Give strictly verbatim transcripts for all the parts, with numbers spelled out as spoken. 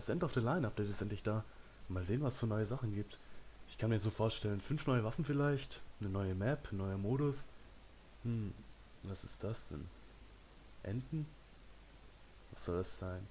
das End of the Line Update ist endlich da. Mal sehen, was es so neue Sachen gibt. Ich kann mir so vorstellen, fünf neue Waffen vielleicht, eine neue Map, ein neuer Modus. Hm, was ist das denn? Enten? Was soll das sein?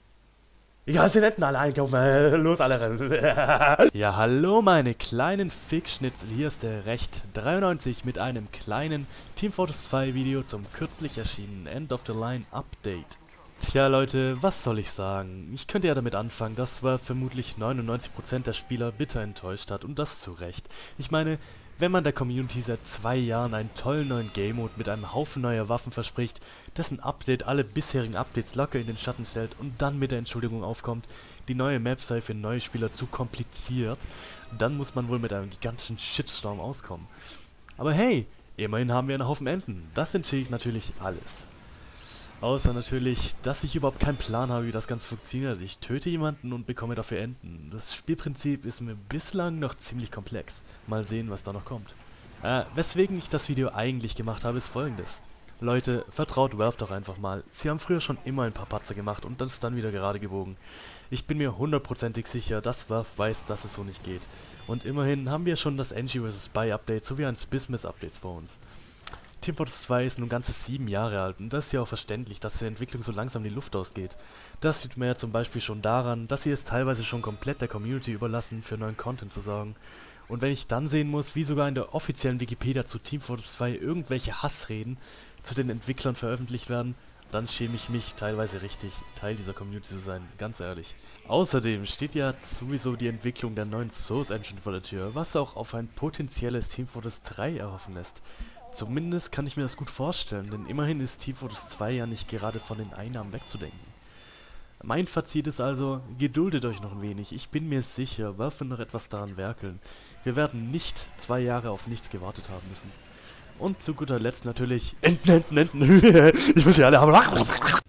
Ich hasse den Enten alle einkaufen, äh, los alle rennen. Ja, hallo meine kleinen Fickschnitzel, hier ist der Recht dreiundneunzig mit einem kleinen Team Fortress zwei Video zum kürzlich erschienenen End of the Line Update. Tja Leute, was soll ich sagen? Ich könnte ja damit anfangen, dass war vermutlich neunundneunzig Prozent der Spieler bitter enttäuscht hat und das zu Recht. Ich meine, wenn man der Community seit zwei Jahren einen tollen neuen Game Mode mit einem Haufen neuer Waffen verspricht, dessen Update alle bisherigen Updates locker in den Schatten stellt und dann mit der Entschuldigung aufkommt, die neue Map sei für neue Spieler zu kompliziert, dann muss man wohl mit einem gigantischen Shitstorm auskommen. Aber hey, immerhin haben wir einen Haufen Enten, das entschädigt natürlich alles. Außer natürlich, dass ich überhaupt keinen Plan habe, wie das Ganze funktioniert. Ich töte jemanden und bekomme dafür Enten. Das Spielprinzip ist mir bislang noch ziemlich komplex. Mal sehen, was da noch kommt. Äh, weswegen ich das Video eigentlich gemacht habe, ist folgendes. Leute, vertraut Valve doch einfach mal. Sie haben früher schon immer ein paar Patzer gemacht und das dann wieder gerade gebogen. Ich bin mir hundertprozentig sicher, dass Valve weiß, dass es so nicht geht. Und immerhin haben wir schon das Engie versus. Spy Update sowie ein Spismus Updates vor uns. Team Fortress zwei ist nun ganze sieben Jahre alt und das ist ja auch verständlich, dass die Entwicklung so langsam die Luft ausgeht. Das sieht man ja zum Beispiel schon daran, dass sie es teilweise schon komplett der Community überlassen, für neuen Content zu sorgen. Und wenn ich dann sehen muss, wie sogar in der offiziellen Wikipedia zu Team Fortress zwei irgendwelche Hassreden zu den Entwicklern veröffentlicht werden, dann schäme ich mich teilweise richtig, Teil dieser Community zu sein, ganz ehrlich. Außerdem steht ja sowieso die Entwicklung der neuen Source Engine vor der Tür, was auch auf ein potenzielles Team Fortress drei erhoffen lässt. Zumindest kann ich mir das gut vorstellen, denn immerhin ist Team Fortress zwei ja nicht gerade von den Einnahmen wegzudenken. Mein Fazit ist also, geduldet euch noch ein wenig, ich bin mir sicher, Valve wird noch etwas daran werkeln. Wir werden nicht zwei Jahre auf nichts gewartet haben müssen. Und zu guter Letzt natürlich, Enten, Enten, Enten, ich muss sie alle haben.